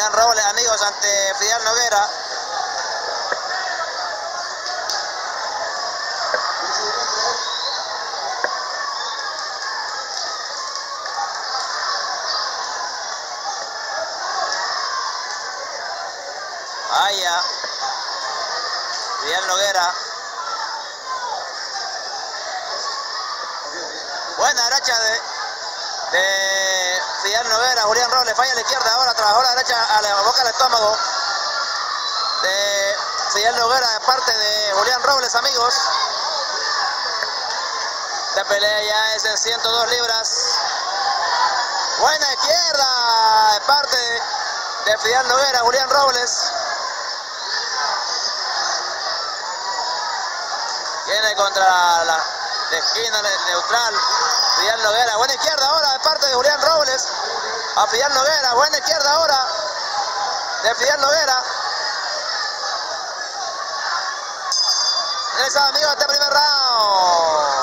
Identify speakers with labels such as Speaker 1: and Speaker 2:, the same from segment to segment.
Speaker 1: Julián Robles, amigos, ante Fidel Noguera. Allá, Fidel Noguera. Buena derecha de Fidel Noguera. Julián Robles falla a la izquierda ahora, trabajó la derecha a la boca del estómago de Fidel Noguera de parte de Julián Robles, amigos. La pelea ya es en 102 libras. Buena izquierda de parte de Fidel Noguera, Julián Robles. Viene contra la esquina neutral. Fidel Noguera, buena izquierda ahora de parte de Julián Robles a Fidel Noguera, buena izquierda ahora de Fidel Noguera. Finalizado, amigos, este primer round.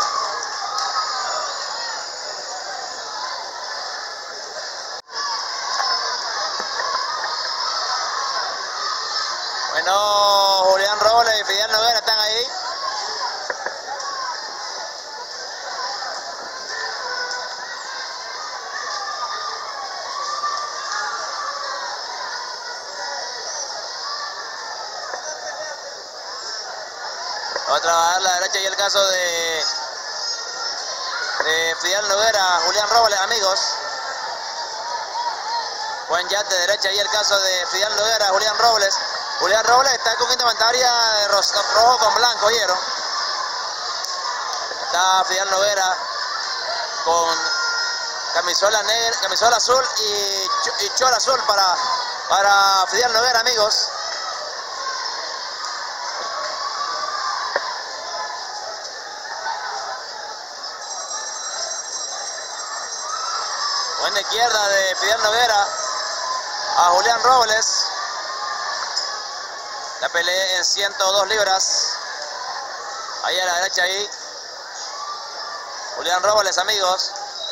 Speaker 1: Bueno, Julián Robles y Fidel Noguera están ahí. Va a trabajar la derecha y el caso de Fidel Noguera, Julián Robles, amigos. Buen jab de derecha y el caso de Fidel Noguera, Julián Robles. Julián Robles está con indumentaria de rojo con blanco, ¿oyeron? Está Fidel Noguera con camisola negra, camisola azul y chor azul para Fidel Noguera, amigos. Buena izquierda de Fidel Noguera a Julián Robles. La pelea en 102 libras. Ahí a la derecha ahí. Julián Robles, amigos.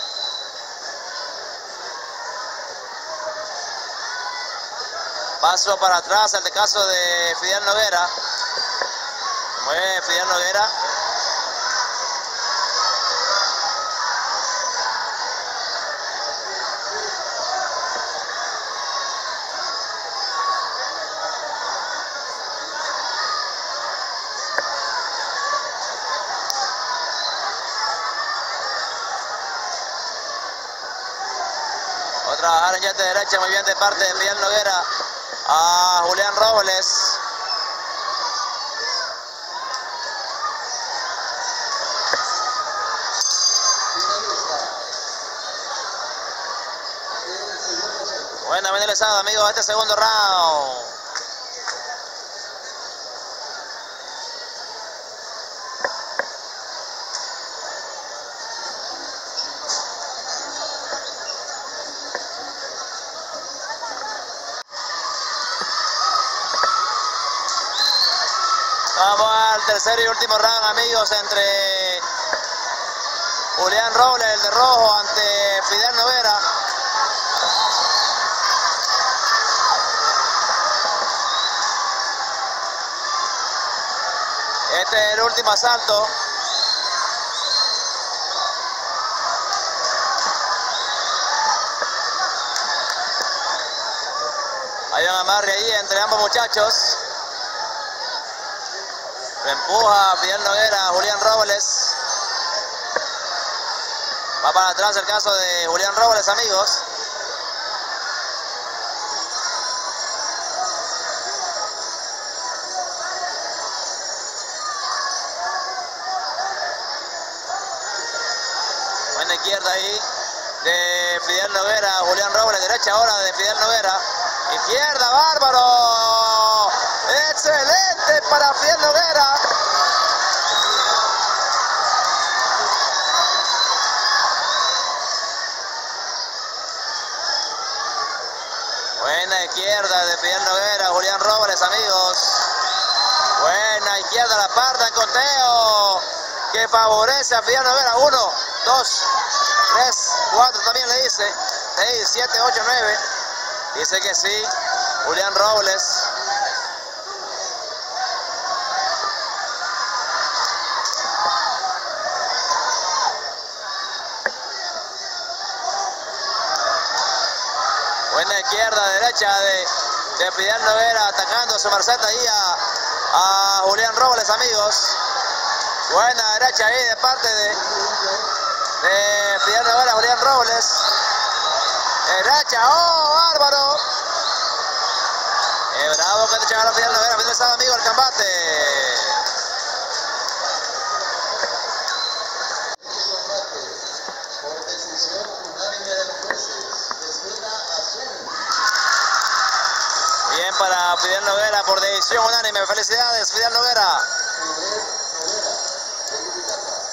Speaker 1: Paso para atrás el caso de Fidel Noguera. Mueve Fidel Noguera. Trabajar en jab de derecha muy bien de parte de Fidel Noguera a Julián Robles. Buena finalizada, amigos, este segundo round. Vamos al tercer y último round, amigos, entre Julián Robles, el de rojo, ante Fidel Noguera. Este es el último asalto. Hay un amarre ahí entre ambos muchachos. Empuja Fidel Noguera a Julián Robles. Va para atrás el caso de Julián Robles, amigos. Buena izquierda ahí de Fidel Noguera, Julián Robles. Derecha ahora de Fidel Noguera. Izquierda, bárbaro. Excelente para Fidel Noguera. Buena izquierda de Fidel Noguera, Julián Robles, amigos. Buena izquierda, la parda en conteo que favorece a Fidel Noguera. 1, 2, 3, 4 también le dice. 6, 7, 8, 9. Dice que sí, Julián Robles. Buena izquierda, derecha de Fidel Noguera, atacando a su merced ahí a Julián Robles, amigos. Buena derecha ahí de parte de Fidel Noguera, Julián Robles. Derecha, ¡oh, bárbaro! Bravo que te echa a Fidel Noguera, bien estado, amigo, el combate. Bien para Fidel Noguera por decisión unánime. Felicidades, Fidel Noguera.